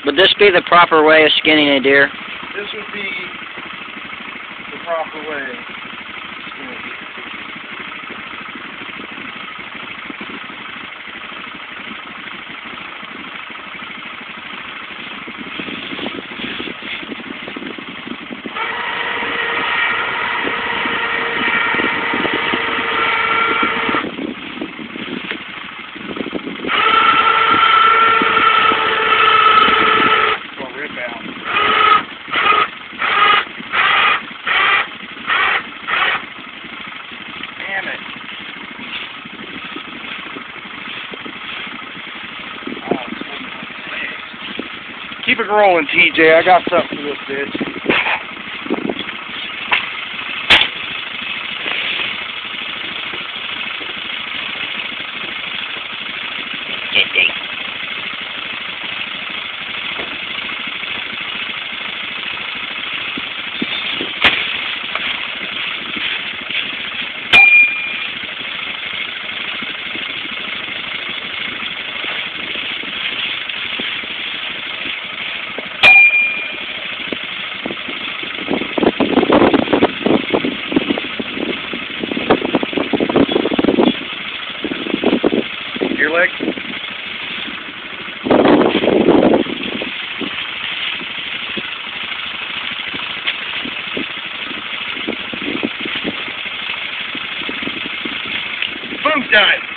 Would this be the proper way of skinning a deer? This would be the proper way of skinning a deer. Keep it rolling, TJ. I got something for this bitch. Your leg? Boom time!